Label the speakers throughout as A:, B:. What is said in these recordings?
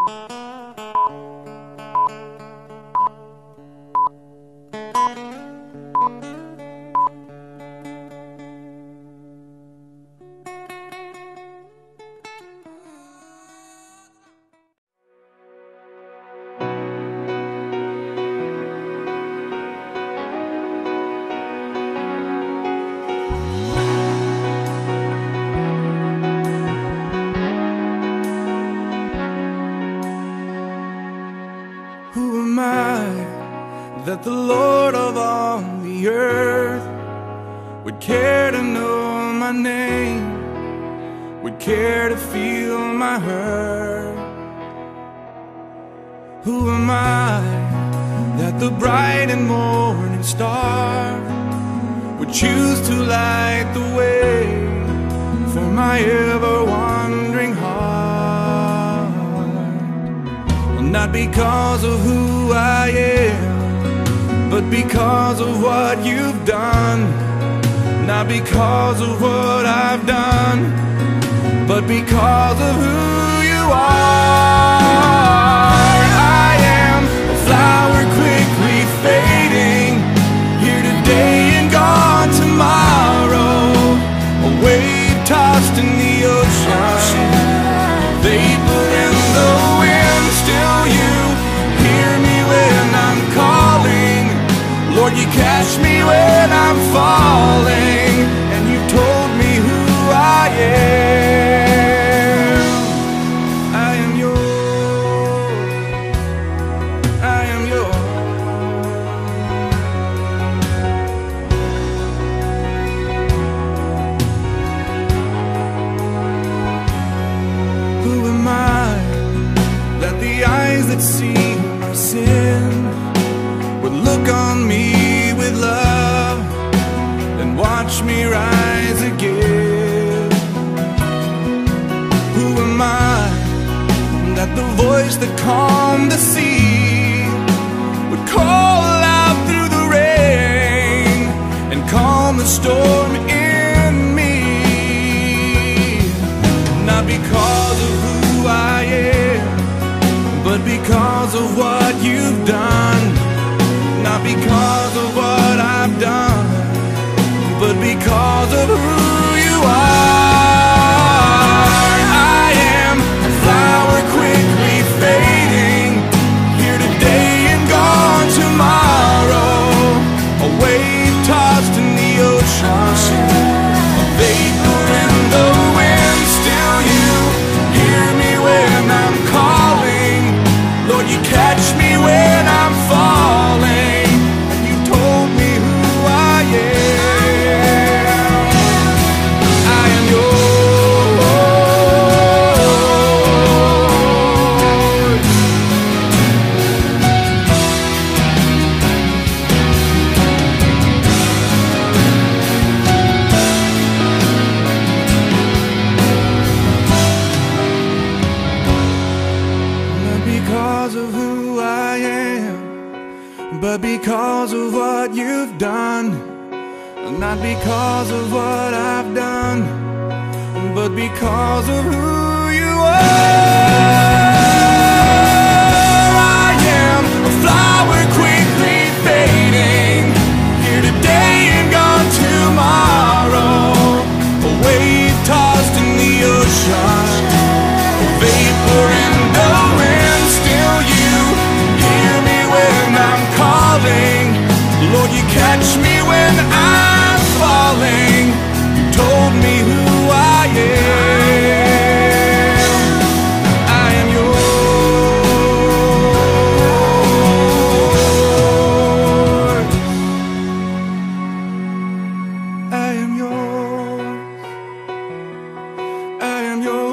A: Who am I that the Lord of all the earth would care to know my name, would care to feel my hurt? Who am I that the bright and morning star would choose to light the way for my ever-wandering heart? Not because of who I am, but because of what you've done. Not because of what I've done, but because of who you are. I am a flower quickly fading, here today and gone tomorrow, a wave tossed in the ocean, vapor in the wind. Still you hear me when I'm calling, Lord, you catch me when I'm falling, and you told me who I am. I am yours, I am yours. Who am I that the eyes that see my sin would look on me with love and watch me rise again? Who am I that the voice that calmed the sea would call out through the rain and calm the storm in me? Not because of who I am, but because of what you've done. Not because of what I've done, but because of who you are. I am a flower quickly fading, here today and gone tomorrow, a wave tossed in the ocean, a vapor in the wind. Still you hear me when I'm calling, Lord, you catch me when I'm falling, and you told me who I am. I am yours. Not because of who I am, but because of what you've done. Not because of what I've done, but because of who you are. I am a flower quickly fading, here today and gone tomorrow, a wave tossed in the ocean, a vapor in the wind. Still you hear me when I'm calling, Lord, you catch me when I'm falling. You told me who I am. I am yours. I am yours. I am yours.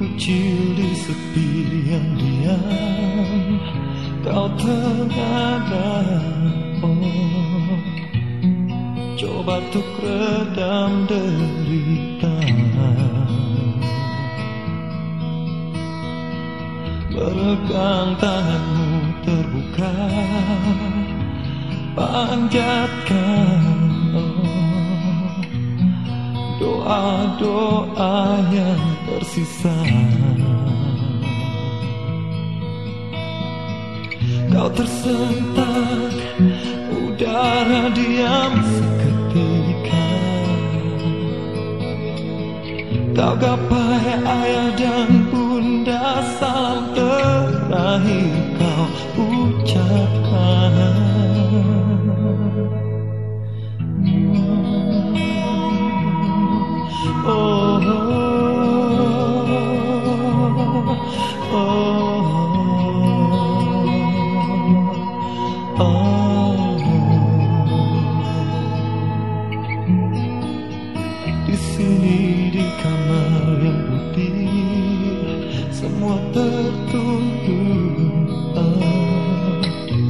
B: Kecil di sepi yang diam, kau terada. Oh, coba untuk redam derita. Meregang tanganmu terbuka, panjatkan doa-doa yang tersisa. Kau tersentak, udara diam seketika. Kau gapai ayah dan bunda, salam terakhir kau ucapkan. Oh, oh, oh, oh. Di sini di kamar yang putih, semua tertunduk.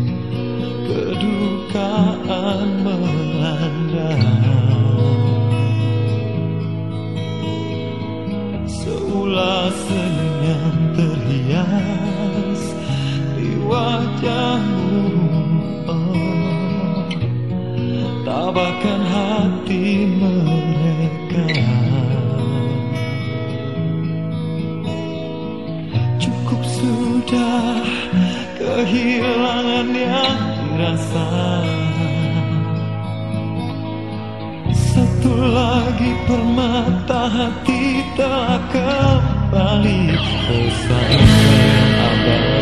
B: Kedukaan melanda. Seulas senyum yang terhias di wajahmu, oh, tabakan hati mereka. Cukup sudah kehilangan yang dirasa. Satu lagi permata hati telah kembali bersama yang abadi.